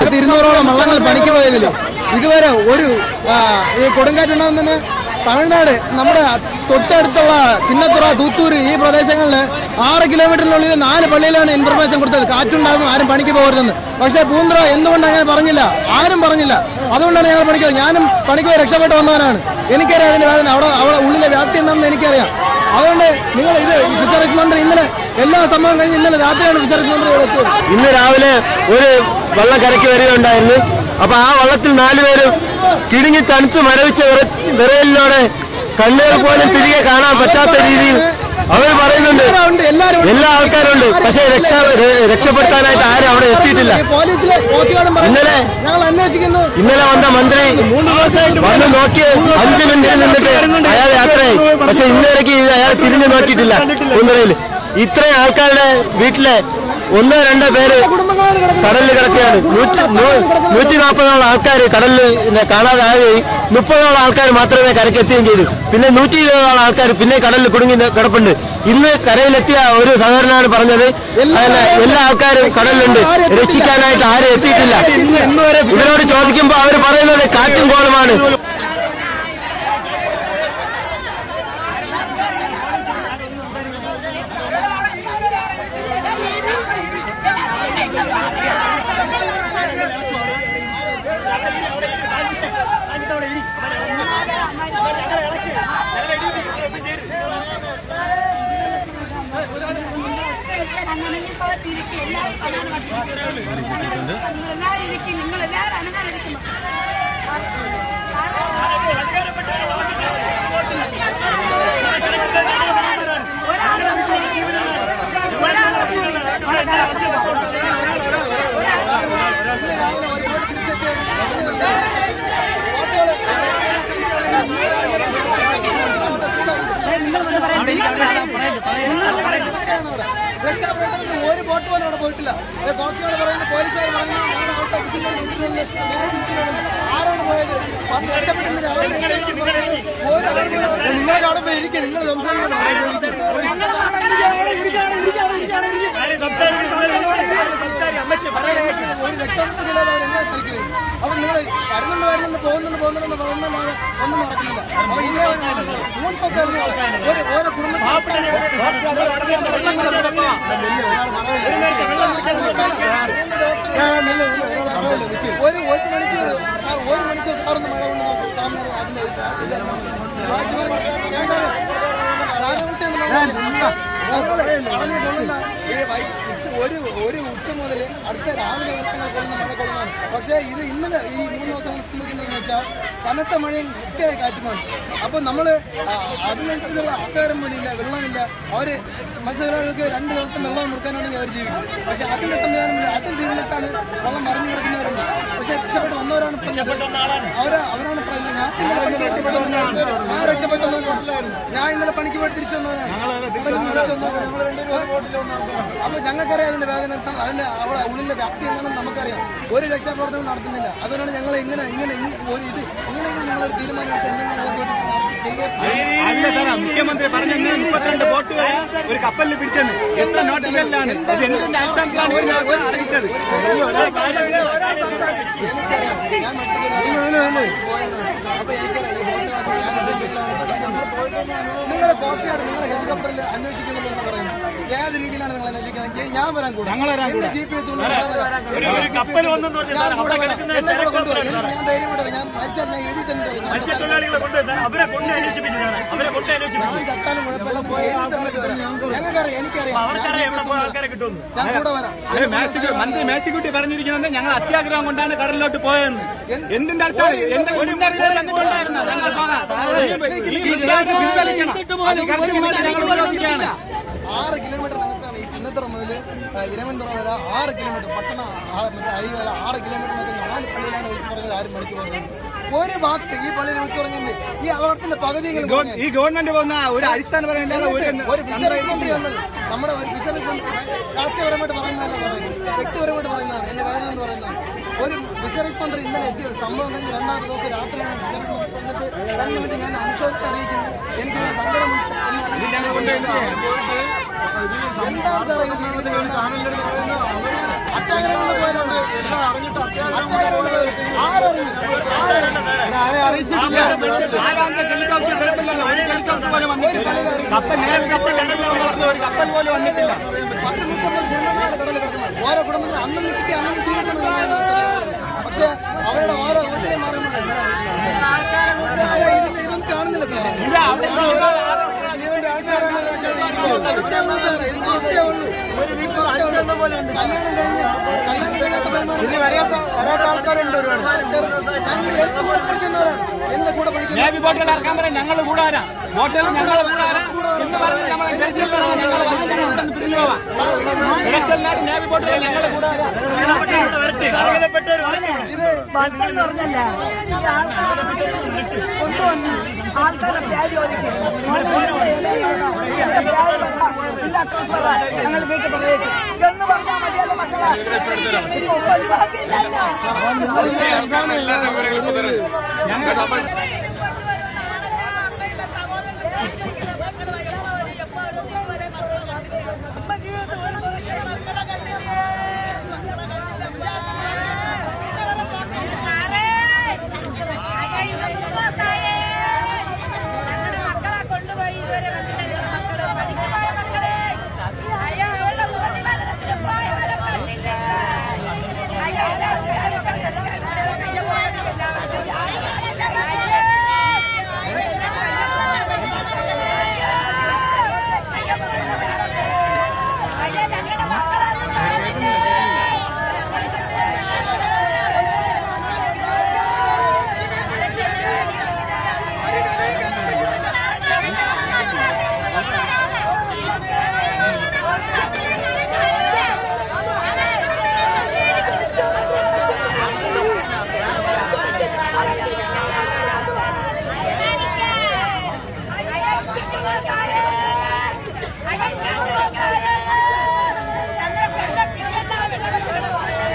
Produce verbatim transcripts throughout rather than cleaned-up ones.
ആയിരത്തി ഇരുന്നൂറോളം വള്ളങ്ങൾ പണിക്ക് പോയതിൽ ഇതുവരെ ഒരു ഈ കൊടുങ്കാറ്റുണ്ടാകുന്നതിന് തമിഴ്നാട് നമ്മുടെ തൊട്ടടുത്തുള്ള ചിന്നത്തുറ തൂത്തൂർ ഈ പ്രദേശങ്ങളിൽ ആറ് കിലോമീറ്ററിനുള്ളിൽ നാല് പള്ളിയിലാണ് ഇൻഫർമേഷൻ കൊടുത്തത് കാറ്റുണ്ടാകും ആരും പണിക്ക് പോകരുതെന്ന്. പക്ഷേ പൂന്തുറ എന്തുകൊണ്ട് അങ്ങനെ പറഞ്ഞില്ല, ആരും പറഞ്ഞില്ല. അതുകൊണ്ടാണ് ഞങ്ങൾ പണിക്ക് ഞാനും പണിക്ക് പോയി രക്ഷപ്പെട്ട് വന്നവനാണ്. എനിക്കറിയാം അതിന്റെ വേദന, അവിടെ അവിടെ ഉള്ളിലെ വ്യാപ്തി എന്താണെന്ന് എനിക്കറിയാം. അതുകൊണ്ട് നിങ്ങൾ ഇത് ഫിഷറീസ് മന്ത്രി ഇന്നലെ എല്ലാ സംഭവം കഴിഞ്ഞ് ഇന്നലെ രാത്രിയാണ് ഫിഷറീസ് മന്ത്രി ഇവിടെ എത്തിയത്. ഇന്ന് രാവിലെ ഒരു വള്ളം കരയ്ക്ക് വരികയുണ്ടായിരുന്നു. അപ്പൊ ആ വള്ളത്തിൽ നാലുപേരും കിടുങ്ങി തണുത്ത് മരവിച്ച വിറയലിനോടെ കണ്ണുകൾ പോലും തിരികെ കാണാൻ പറ്റാത്ത രീതിയിൽ അവർ പറയുന്നുണ്ട്. എല്ലാ ആൾക്കാരുണ്ട്, പക്ഷേ രക്ഷ രക്ഷപ്പെടുത്താനായിട്ട് ആരും അവിടെ എത്തിയിട്ടില്ല. ഇന്നലെ ഇന്നലെ വന്ന മന്ത്രി വന്ന് നോക്കി അഞ്ചു മിനിറ്റ് നിന്നിട്ട് അയാൾ യാത്രയായി. പക്ഷെ ഇന്നേക്ക് അയാൾ തിരിഞ്ഞു നോക്കിയിട്ടില്ല. കുന്നറയിൽ ഇത്രയും ആൾക്കാരുടെ വീട്ടിലെ ഒന്നോ രണ്ടോ പേര് കടലിൽ കിടക്കുകയാണ്. നൂറ്റി നൂറ്റി നാൽപ്പതോളം ആൾക്കാർ കടലിൽ കാണാതാകുകയും മുപ്പതോളം ആൾക്കാർ മാത്രമേ കരക്കെത്തുകയും ചെയ്തു. പിന്നെ നൂറ്റി ഇരുപതോളം ആൾക്കാർ പിന്നെ കടലിൽ കുടുങ്ങി കിടപ്പുണ്ട്. ഇന്ന് കരയിലെത്തിയ ഒരു സഹോദരനാണ് പറഞ്ഞത് എല്ലാ ആൾക്കാരും കടലിലുണ്ട്, രക്ഷിക്കാനായിട്ട് ആരും എത്തിയിട്ടില്ല. ഇവരോട് ചോദിക്കുമ്പോൾ അവർ പറയുന്നത് കാറ്റും കോളുമാണ്. രക്ഷാപ്രവർത്തനത്തിന് ഒരു ബോട്ട് പോലും അവിടെ പോയിട്ടില്ല. കുറച്ചുകൂടെ പറയുന്നത് പോലീസുകാർ ആരാണ് പോയത്? രക്ഷപ്പെട്ടതിന് നിങ്ങൾ അവിടെ പോയി ഇരിക്കുക, നിങ്ങൾ ഒരു രക്ഷപ്പെടുത്തില്ലാതെ അവർ എങ്ങനെ തിരിക്കുകയും അപ്പൊ നിങ്ങൾ വരുന്നുണ്ട് വരുന്നുണ്ട് പോകുന്നുണ്ട് പോകുന്നുണ്ടെന്ന് പോകുന്നുണ്ടെന്ന് ഒന്നും നടക്കുന്നില്ല. അപ്പൊ ഇതേ മൂന്ന് ദിവസം ഒരു ഓരോ കുടുംബത്തിൽ ഒരു ഒരു മണിക്കൂർ ഒരു മണിക്കൂർ സാറൊന്ന് മഴ കൊണ്ട് താമര അതിന്റെ ഒരു ഒരു ഉച്ച മുതൽ അടുത്ത രാവിലെ ദിവസങ്ങൾ കൊള്ളുന്ന മഴ കൊള്ളുന്നതാണ്. പക്ഷേ ഇത് ഇന്നലെ ഈ മൂന്ന് ദിവസം നിൽക്കുന്നതെന്ന് വെച്ചാൽ കനത്ത മഴയും ശക്തിയായ കാറ്റുമാണ്. അപ്പൊ നമ്മള് അതിനനുസരിച്ചുള്ള ആഹാരം പോലും ഇല്ല, വെള്ളമില്ല. അവര് മത്സ്യത്തൊഴിലാളികൾക്ക് രണ്ട് ദിവസം വെള്ളം കൊടുക്കാനാണെങ്കിൽ അവർ ജീവിക്കും. പക്ഷെ അതിന്റെ സംവിധാനമില്ല. അതിൽ തീർന്നിട്ടാണ് വെള്ളം മറിഞ്ഞു കിടക്കുന്നവരുണ്ട്. പക്ഷെ രക്ഷപ്പെട്ട് വന്നവരാണ് പറഞ്ഞത്. അവര് അവരാണ് പറയുന്നത് ഞാൻ ഇന്നലെ പണിക്ക് പോയി തിരിച്ചു വന്നവരാണ്, ഞാൻ രക്ഷപ്പെട്ടവരാണ്, ഞാൻ ഇന്നലെ പണിക്ക് പോയി തിരിച്ചു വന്നവരാണ്. അപ്പൊ ഞങ്ങൾക്കറിയാം അതിന്റെ വേദന എന്താണ്, അതിന്റെ അവിടെ ഉള്ളിലെ വ്യാപ്തി എന്താണെന്ന് നമുക്കറിയാം. ഒരു രക്ഷാപ്രവർത്തനം നടത്തുന്നില്ല. അതുകൊണ്ടാണ് ഞങ്ങൾ ഇങ്ങനെ ഇങ്ങനെ ഒരു ഇത് ഇങ്ങനെയെങ്കിലും ഞങ്ങളൊരു തീരുമാനം എടുത്ത് എന്തെങ്കിലും മുഖ്യമന്ത്രി പറഞ്ഞ മുപ്പത്തിരണ്ട് ബോട്ടുകൾ ഒരു കപ്പലിൽ പിടിച്ചെന്ന് എത്ര നോട്ടിലാണ് അറിയിച്ചത്. നിങ്ങളെ കോസ്റ്റ് ഗാർഡ് നിങ്ങൾ ഹെലികോപ്റ്ററിൽ അന്വേഷിക്കുന്നുണ്ടെന്ന് പറയുന്നത് ഏത് രീതിയിലാണ് നിങ്ങൾ അന്വേഷിക്കുന്നത്? ഞാൻ വരാൻ കൂടെ എന്റെ ജി പി എസ് ഞാൻ ധൈര്യമായിട്ട് ഞാൻ മരിച്ചാൽ ഞാൻ എഴുതി തന്നിട്ട് ഞാൻ ചത്താലും കുഴപ്പമില്ല പോയി എഴുതി തന്നിട്ട് വരാം. ഞങ്ങൾക്കറിയാം, എനിക്കറിയാം, ഞാൻ കൂടെ വരാം. മന്ത്രി മേഴ്സിക്കുട്ടി പറഞ്ഞിരിക്കുന്നത് ഞങ്ങൾ അത്യാഗ്രഹം കൊണ്ടാണ് കടലിലോട്ട് പോയതെന്ന്. എന്തിന്റെ അടിസ്ഥാനം എന്റെ ഉണ്ടായിരുന്നു ഞങ്ങൾ ആറ് കിലോമീറ്ററിനകത്താണ് ഈ ചിന്നത്തുറ മുതൽ ഇരവന്തുറ വരെ ആറ് കിലോമീറ്റർ പട്ടണ അഴി വരെ ആറ് കിലോമീറ്ററിനകത്ത് നാല് പള്ളിയിലാണ് വിളിച്ചു പറഞ്ഞത് ആരും പണിക്ക് പോകുന്നത്. ഒരു വാക്ക് ഈ പള്ളിയിൽ വിളിച്ചു പറഞ്ഞത് ഈ അപകടത്തിന്റെ പകുതിയെങ്കിലും ഈ ഗവൺമെന്റ് പോകുന്ന ഒരു അടിസ്ഥാനപരമായ ഒരു ഫിഷറീസ് മന്ത്രി വന്നത് നമ്മുടെ ഒരു ഫിഷറീസ് മന്ത്രി രാഷ്ട്രീയപരമായിട്ട് പറയുന്നതല്ല പറയുന്നത്, വ്യക്തിപരമായിട്ട് പറയുന്നതാണ് എന്റെ വേദന എന്ന് പറയുന്നത്. ഒരു ഫിഷറീസ് മന്ത്രി ഇന്നലെ എത്തിയത് സംഭവം കഴിഞ്ഞ് രണ്ടാമത്തെ ദിവസം രാത്രിയാണ് ഫിഷറീസ് മന്ത്രി വന്നിട്ട് രണ്ട് മിനിറ്റ് ഞാൻ അനുശോചിച്ച് അറിയിക്കുന്നു. എനിക്ക് സങ്കടം എന്താണ് സാറേ അത്യാഗ്രഹം പോയാലുണ്ട് ആരെ അറിയിച്ചിട്ടില്ല. കപ്പൽ പോലും വന്നിട്ടില്ല. പത്ത് നൂറ്റമ്പത് കുടുംബങ്ങളാണ് കടലിൽ കിടക്കുന്നത്. ഓരോ കുടുംബത്തിൽ അന്നും നിൽക്കി അന്നും ജീവിക്കുന്നത്. പക്ഷെ അവരുടെ ഓരോ അവസ്ഥയും മാറുന്നുണ്ട്. ഇതിന്റെ ഇതൊന്നും കാണുന്നില്ല സാർ. കുറച്ചേ ഉള്ളൂ സാർ. എനിക്ക് കുറച്ചേ ഉള്ളൂ. കല്യാണം കഴിഞ്ഞ് കല്യാണം കഴിയാത്ത ആൾക്കാരുണ്ട്. എന്റെ കൂടെ പഠിക്കുന്ന നേവി ബോട്ടുകൾ ഇറക്കാൻ പറയാം. ഞങ്ങൾ കൂടാനാ ബോട്ടിൽ ഞങ്ങൾ കൂടാനാ എന്ന് പറഞ്ഞ് നമ്മളെ തിരച്ചിലിനായിട്ട് നേവി ബോട്ടുകൾ ഞങ്ങൾ കൂടാനാ. ബന്ധം പറഞ്ഞല്ല കൊണ്ടുവന്ന് ആൾക്കാരെ പ്യാരി ഒതുക്കി ഞങ്ങൾ വീട്ടിൽ പറയേക്കും എന്ന് പറഞ്ഞാൽ മതിയല്ലോ മക്കളെ. ഒഴിവാക്കിയില്ലല്ലോ. അമ്മ ജീവിതത്തിൽ ഒരു സുരക്ഷയും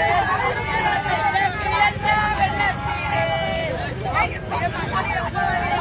I